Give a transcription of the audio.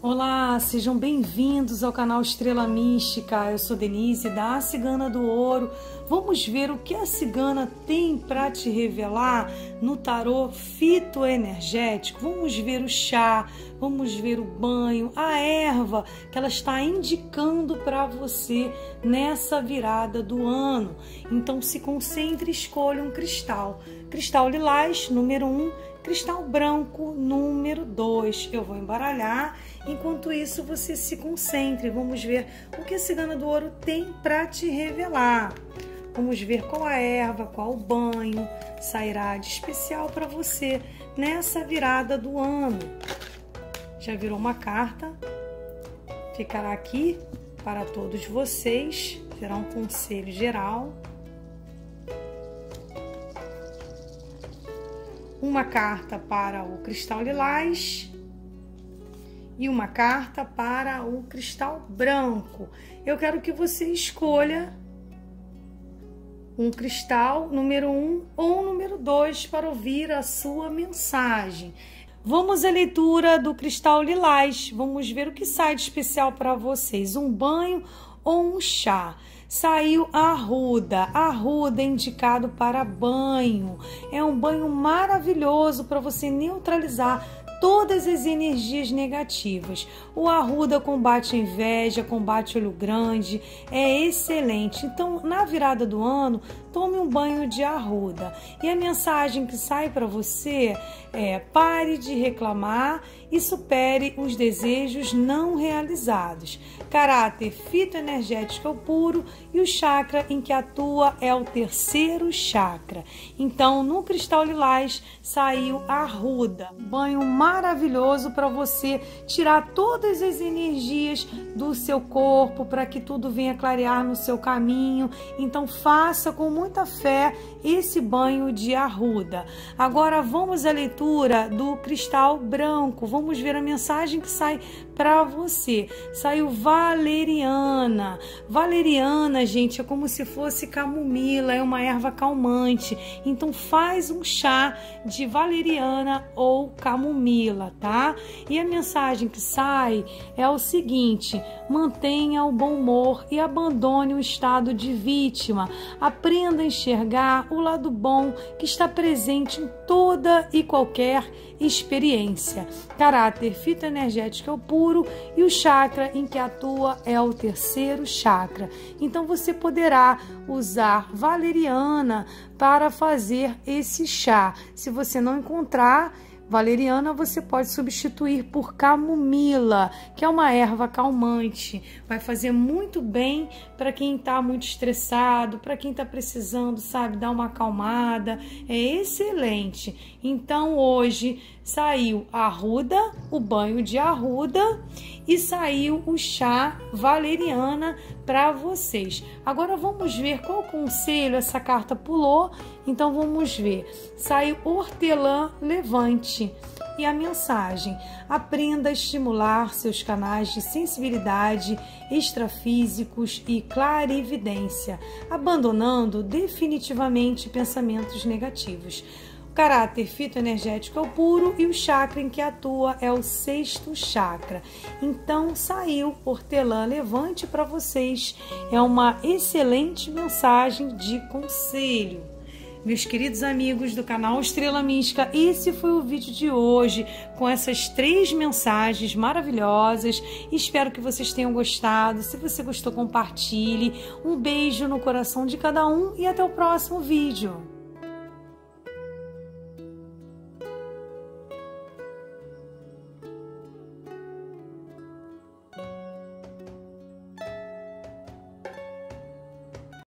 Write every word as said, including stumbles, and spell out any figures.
Olá, sejam bem-vindos ao canal Estrela Mística. Eu sou Denise da Cigana do Ouro. Vamos ver o que a cigana tem para te revelar no tarô fitoenergético. Vamos ver o chá, vamos ver o banho, a erva que ela está indicando para você nessa virada do ano. Então se concentre e escolha um cristal. Cristal lilás, número um. Cristal branco, número dois. Eu vou embaralhar. Enquanto isso, você se concentre. Vamos ver o que a Cigana do Ouro tem para te revelar. Vamos ver qual a erva, qual o banho sairá de especial para você nessa virada do ano. Já virou uma carta. Ficará aqui para todos vocês. Será um conselho geral. Uma carta para o cristal lilás e uma carta para o cristal branco. Eu quero que você escolha um cristal número um ou número dois para ouvir a sua mensagem. Vamos à leitura do cristal lilás. Vamos ver o que sai de especial para vocês. Um banho ou um chá? Saiu a arruda. A arruda é indicado para banho. É um banho maravilhoso para você neutralizar todas as energias negativas. O arruda combate a inveja, combate olho grande, é excelente. Então, na virada do ano, tome um banho de arruda. E a mensagem que sai para você é: pare de reclamar e supere os desejos não realizados. Caráter fitoenergético é o puro e o chakra em que atua é o terceiro chakra. Então, no cristal lilás saiu a arruda. Banho maravilhoso para você tirar todas as energias do seu corpo, para que tudo venha clarear no seu caminho. Então, faça com muita fé esse banho de arruda. Agora, vamos à leitura do cristal branco. Vamos ver a mensagem que sai para você. Saiu valeriana. Valeriana, gente, é como se fosse camomila, é uma erva calmante. Então faz um chá de valeriana ou camomila, tá? E a mensagem que sai é o seguinte: mantenha o bom humor e abandone o estado de vítima. Aprenda a enxergar o lado bom que está presente em toda e qualquer experiência. Caráter fitoenergético é o puro e o chakra em que atua é o terceiro chakra. Então você poderá usar valeriana para fazer esse chá. Se você não encontrar valeriana, você pode substituir por camomila, que é uma erva calmante. Vai fazer muito bem para quem está muito estressado, para quem está precisando, sabe, dar uma acalmada. É excelente. Então, hoje saiu a arruda, o banho de arruda, e saiu o chá valeriana para vocês. Agora vamos ver qual conselho essa carta pulou. Então vamos ver. Saiu hortelã levante. E a mensagem: aprenda a estimular seus canais de sensibilidade extrafísicos e clarividência, abandonando definitivamente pensamentos negativos. Caráter fitoenergético é o puro e o chakra em que atua é o sexto chakra. Então saiu hortelã levante para vocês. É uma excelente mensagem de conselho. Meus queridos amigos do canal Estrela Mística, esse foi o vídeo de hoje com essas três mensagens maravilhosas. Espero que vocês tenham gostado. Se você gostou, compartilhe. Um beijo no coração de cada um e até o próximo vídeo.